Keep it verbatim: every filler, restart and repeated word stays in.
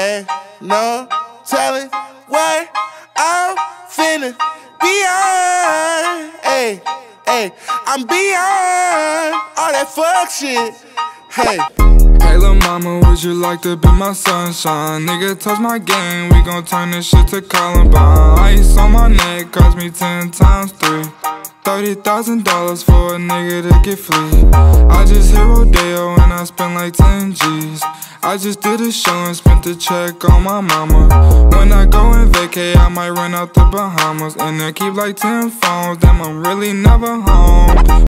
Ain't no telling what I'm finna be on. Hey, hey, I'm beyond all that fuck shit. Hey. Hey lil' mama, would you like to be my sunshine? Nigga, touch my game, we gon' turn this shit to Columbine. Ice on my neck cost me ten times three. Thirty thousand dollars for a nigga to get free. I just hit Rodeo and I spent like ten G's. I just did a show and spent the check on my mama. When I go and vacay, I might run out the Bahamas. And I keep like ten phones, damn I'm really never home.